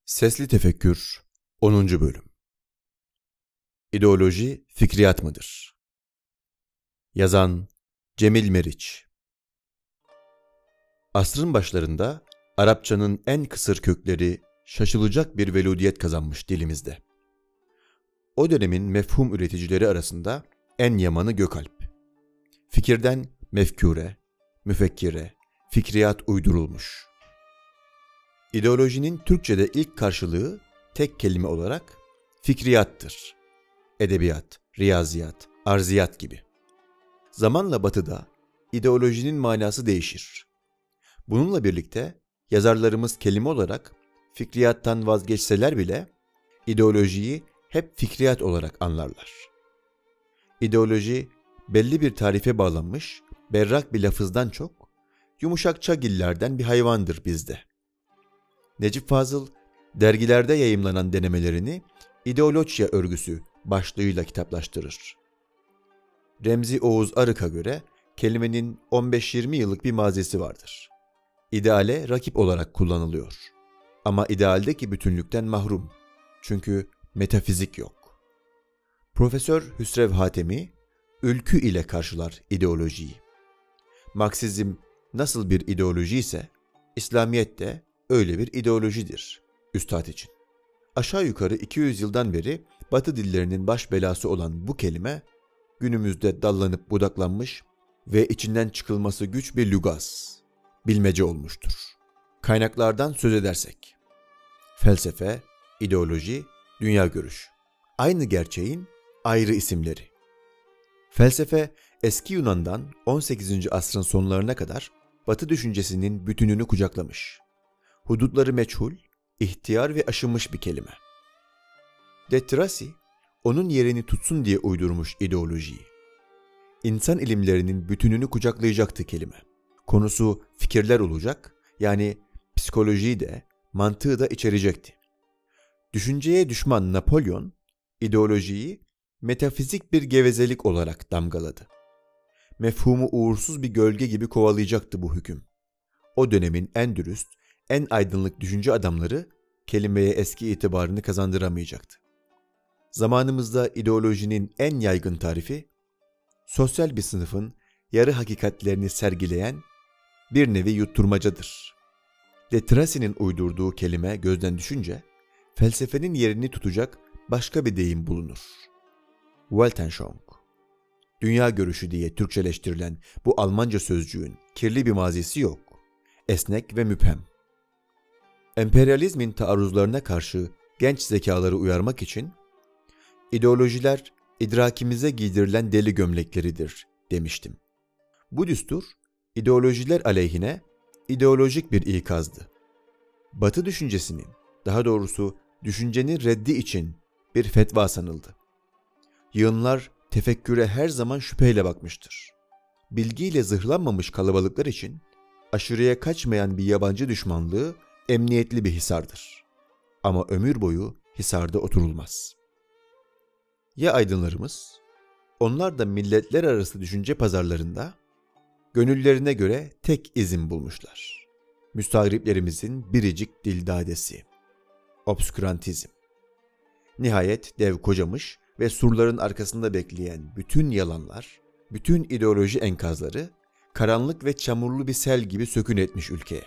Sesli Tefekkür 10. Bölüm. İdeoloji fikriyat mıdır? Yazan Cemil Meriç. Asrın başlarında Arapçanın en kısır kökleri şaşılacak bir veludiyet kazanmış dilimizde. O dönemin mefhum üreticileri arasında en yamanı Gökalp. Fikirden mefkure, müfekkire, fikriyat uydurulmuş. İdeolojinin Türkçe'de ilk karşılığı tek kelime olarak fikriyattır. Edebiyat, riyaziyat, arziyat gibi. Zamanla Batı'da ideolojinin manası değişir. Bununla birlikte yazarlarımız kelime olarak fikriyattan vazgeçseler bile ideolojiyi hep fikriyat olarak anlarlar. İdeoloji belli bir tarife bağlanmış, berrak bir lafızdan çok yumuşakça gillerden bir hayvandır bizde. Necip Fazıl, dergilerde yayımlanan denemelerini ideolojiya örgüsü başlığıyla kitaplaştırır. Remzi Oğuz Arık'a göre kelimenin 15-20 yıllık bir mazisi vardır. İdeale rakip olarak kullanılıyor. Ama idealdeki bütünlükten mahrum. Çünkü metafizik yok. Profesör Hüsrev Hatemi, ülkü ile karşılar ideolojiyi. Marksizm nasıl bir ideoloji ise, İslamiyet de öyle bir ideolojidir üstad için. Aşağı yukarı 200 yıldan beri Batı dillerinin baş belası olan bu kelime, günümüzde dallanıp budaklanmış ve içinden çıkılması güç bir lügaz, bilmece olmuştur. Kaynaklardan söz edersek, felsefe, ideoloji, dünya görüş, aynı gerçeğin ayrı isimleri. Felsefe, eski Yunan'dan 18. asrın sonlarına kadar Batı düşüncesinin bütününü kucaklamış. Hudutları meçhul, ihtiyar ve aşınmış bir kelime. De Tracy, onun yerini tutsun diye uydurmuş ideolojiyi. İnsan ilimlerinin bütününü kucaklayacaktı kelime. Konusu fikirler olacak, yani psikolojiyi de, mantığı da içerecekti. Düşünceye düşman Napolyon, ideolojiyi metafizik bir gevezelik olarak damgaladı. Mefhumu uğursuz bir gölge gibi kovalayacaktı bu hüküm. O dönemin en dürüst, en aydınlık düşünce adamları kelimeye eski itibarını kazandıramayacaktı. Zamanımızda ideolojinin en yaygın tarifi, sosyal bir sınıfın yarı hakikatlerini sergileyen bir nevi yutturmacadır. De Tracy'nin uydurduğu kelime gözden düşünce, felsefenin yerini tutacak başka bir deyim bulunur. Weltanschauung. Dünya görüşü diye Türkçeleştirilen bu Almanca sözcüğün kirli bir mazisi yok. Esnek ve müphem. Emperyalizmin taarruzlarına karşı genç zekaları uyarmak için ideolojiler idrakimize giydirilen deli gömlekleridir demiştim. Bu düstur ideolojiler aleyhine ideolojik bir ikazdı. Batı düşüncesinin, daha doğrusu düşüncenin reddi için bir fetva sanıldı. Yığınlar tefekküre her zaman şüpheyle bakmıştır. Bilgiyle zırhlanmamış kalabalıklar için aşırıya kaçmayan bir yabancı düşmanlığı emniyetli bir hisardır. Ama ömür boyu hisarda oturulmaz. Ya aydınlarımız? Onlar da milletler arası düşünce pazarlarında gönüllerine göre tek izin bulmuşlar. Müstagriplerimizin biricik dildadesi. Obskürantizm. Nihayet dev kocamış ve surların arkasında bekleyen bütün yalanlar, bütün ideoloji enkazları karanlık ve çamurlu bir sel gibi sökün etmiş ülkeye.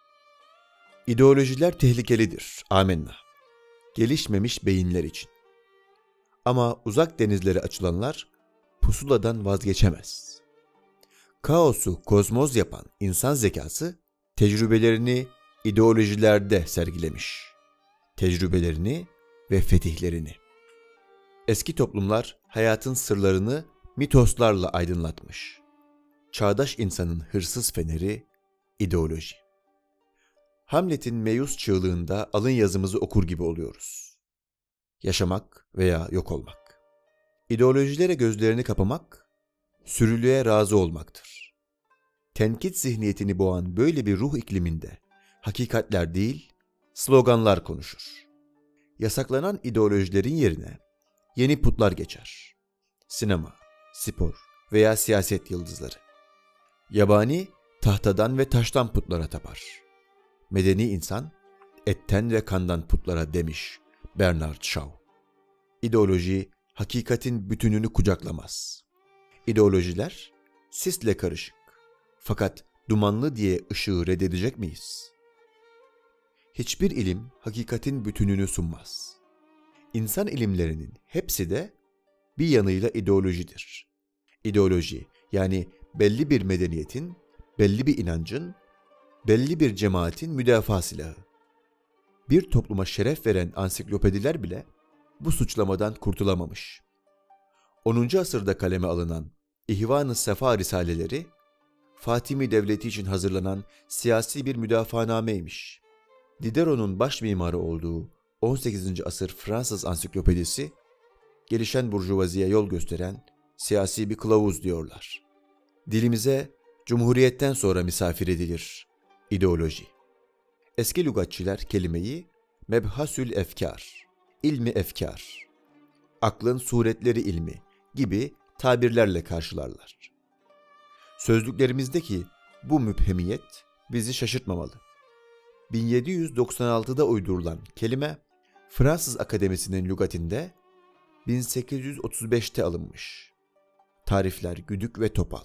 İdeolojiler tehlikelidir, amenna. Gelişmemiş beyinler için. Ama uzak denizlere açılanlar pusuladan vazgeçemez. Kaosu kozmoz yapan insan zekası tecrübelerini ideolojilerde sergilemiş. Tecrübelerini ve fetihlerini. Eski toplumlar hayatın sırlarını mitoslarla aydınlatmış. Çağdaş insanın hırsız feneri ideoloji. Hamlet'in meyus çığlığında alın yazımızı okur gibi oluyoruz. Yaşamak veya yok olmak. İdeolojilere gözlerini kapamak, sürülüğe razı olmaktır. Tenkit zihniyetini boğan böyle bir ruh ikliminde hakikatler değil, sloganlar konuşur. Yasaklanan ideolojilerin yerine yeni putlar geçer. Sinema, spor veya siyaset yıldızları. Yabani tahtadan ve taştan putlara tapar. Medeni insan etten ve kandan putlara demiş Bernard Shaw. İdeoloji hakikatin bütününü kucaklamaz. İdeolojiler sisle karışık. Fakat dumanlı diye ışığı reddedecek miyiz? Hiçbir ilim hakikatin bütününü sunmaz. İnsan ilimlerinin hepsi de bir yanıyla ideolojidir. İdeoloji yani belli bir medeniyetin, belli bir inancın, belli bir cemaatin müdafaa silahı. Bir topluma şeref veren ansiklopediler bile bu suçlamadan kurtulamamış. 10. asırda kaleme alınan İhvan-ı Sefa risaleleri, Fatimi Devleti için hazırlanan siyasi bir müdafaanameymiş. Diderot'un baş mimarı olduğu 18. asır Fransız ansiklopedisi, gelişen burjuvaziye yol gösteren siyasi bir kılavuz diyorlar. Dilimize Cumhuriyet'ten sonra misafir edilir ideoloji. Eski lügatçiler kelimeyi mebhasül efkar, ilmi efkar, aklın suretleri ilmi gibi tabirlerle karşılarlar. Sözlüklerimizdeki bu müphemiyet bizi şaşırtmamalı. 1796'da uydurulan kelime Fransız Akademisi'nin lügatinde 1835'te alınmış. Tarifler güdük ve topal.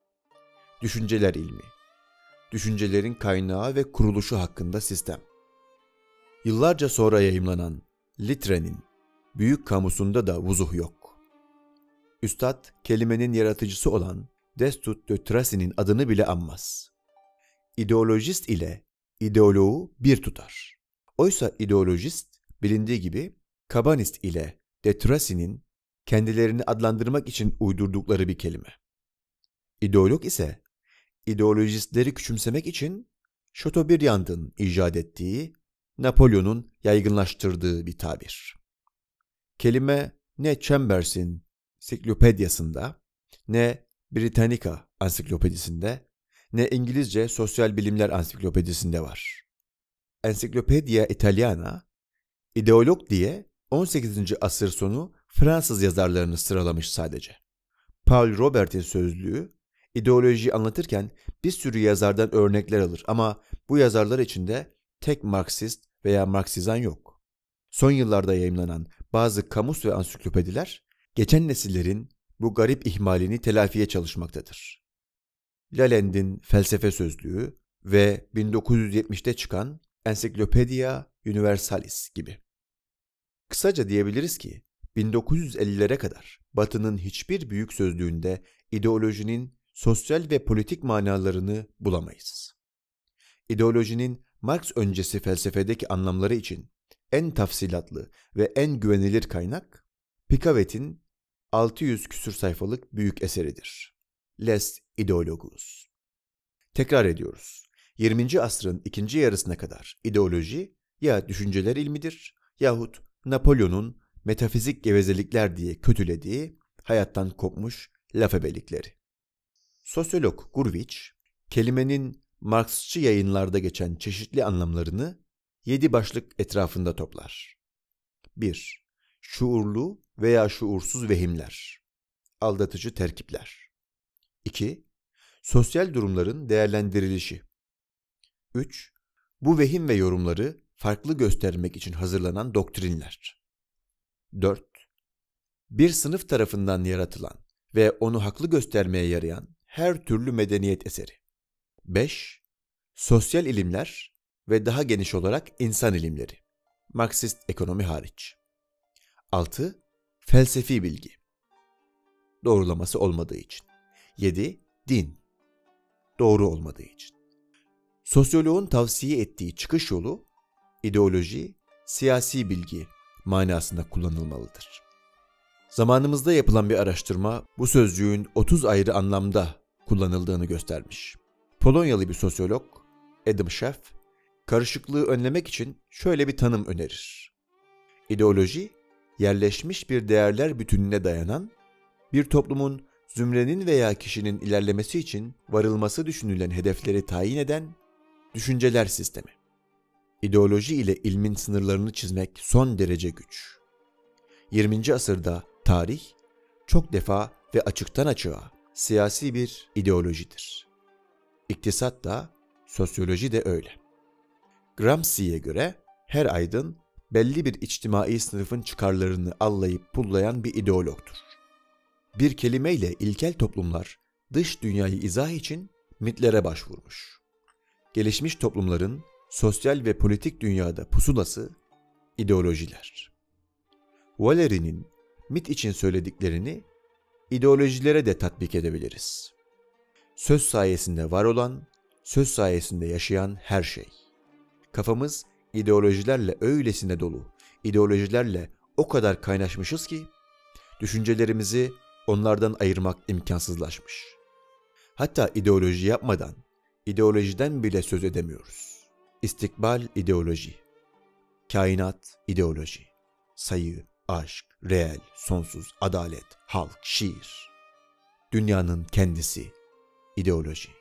Düşünceler ilmi. Düşüncelerin kaynağı ve kuruluşu hakkında sistem. Yıllarca sonra yayımlanan Litre'nin büyük kamusunda da vuzuh yok. Üstad kelimenin yaratıcısı olan Destutt de Tracy'nin adını bile anmaz. İdeolojist ile ideoloğu bir tutar. Oysa ideolojist bilindiği gibi Kabanist ile de Tracy'nin kendilerini adlandırmak için uydurdukları bir kelime. İdeolog ise ideolojistleri küçümsemek için Chateaubriand'ın icat ettiği, Napolyon'un yaygınlaştırdığı bir tabir. Kelime ne Chambers'in Siklopedyasında, ne Britannica ansiklopedisinde, ne İngilizce Sosyal Bilimler Ansiklopedisinde var. Encyclopedia Italiana, ideolog diye 18. asır sonu Fransız yazarlarını sıralamış sadece. Paul Robert'in sözlüğü, ideoloji anlatırken bir sürü yazardan örnekler alır ama bu yazarlar içinde tek Marksist veya Marksizan yok. Son yıllarda yayımlanan bazı kamus ve ansiklopediler, geçen nesillerin bu garip ihmalini telafiye çalışmaktadır. Lalend'in felsefe sözlüğü ve 1970'te çıkan Encyclopedia Universalis gibi. Kısaca diyebiliriz ki 1950'lere kadar Batı'nın hiçbir büyük sözlüğünde ideolojinin sosyal ve politik manalarını bulamayız. İdeolojinin Marx öncesi felsefedeki anlamları için en tafsilatlı ve en güvenilir kaynak Picavet'in 600 küsur sayfalık büyük eseridir. Les Ideologus. Tekrar ediyoruz. 20. asrın ikinci yarısına kadar ideoloji ya düşünceler ilmidir yahut Napolyon'un metafizik gevezelikler diye kötülediği hayattan kopmuş laf ebelikleri. Sosyolog Gurwitch, kelimenin Marksçı yayınlarda geçen çeşitli anlamlarını 7 başlık etrafında toplar. 1. Şuurlu veya şuursuz vehimler, aldatıcı terkipler. 2. Sosyal durumların değerlendirilişi. 3. Bu vehim ve yorumları farklı göstermek için hazırlanan doktrinler. 4. Bir sınıf tarafından yaratılan ve onu haklı göstermeye yarayan her türlü medeniyet eseri. 5. Sosyal ilimler ve daha geniş olarak insan ilimleri. Marksist ekonomi hariç. 6. Felsefi bilgi. Doğrulaması olmadığı için. 7. Din. Doğru olmadığı için. Sosyoloğun tavsiye ettiği çıkış yolu, ideoloji, siyasi bilgi manasında kullanılmalıdır. Zamanımızda yapılan bir araştırma bu sözcüğün 30 ayrı anlamda kullanıldığını göstermiş. Polonyalı bir sosyolog Adam Schaff, karışıklığı önlemek için şöyle bir tanım önerir. İdeoloji, yerleşmiş bir değerler bütününe dayanan, bir toplumun zümrenin veya kişinin ilerlemesi için varılması düşünülen hedefleri tayin eden düşünceler sistemi. İdeoloji ile ilmin sınırlarını çizmek son derece güç. 20. asırda tarih çok defa ve açıktan açığa siyasi bir ideolojidir. İktisat da, sosyoloji de öyle. Gramsci'ye göre Her aydın belli bir içtimai sınıfın çıkarlarını allayıp pullayan bir ideologtur. Bir kelimeyle ilkel toplumlar dış dünyayı izah için mitlere başvurmuş. Gelişmiş toplumların sosyal ve politik dünyada pusulası ideolojiler. Valéry'nin mit için söylediklerini ideolojilere de tatbik edebiliriz. Söz sayesinde var olan, söz sayesinde yaşayan her şey. Kafamız ideolojilerle öylesine dolu, ideolojilerle o kadar kaynaşmışız ki, düşüncelerimizi onlardan ayırmak imkansızlaşmış. Hatta ideoloji yapmadan, ideolojiden bile söz edemiyoruz. İstikbal ideoloji, kainat ideoloji, sayı, aşk, reel, sonsuz, adalet, halk, şiir. Dünyanın kendisi ideoloji.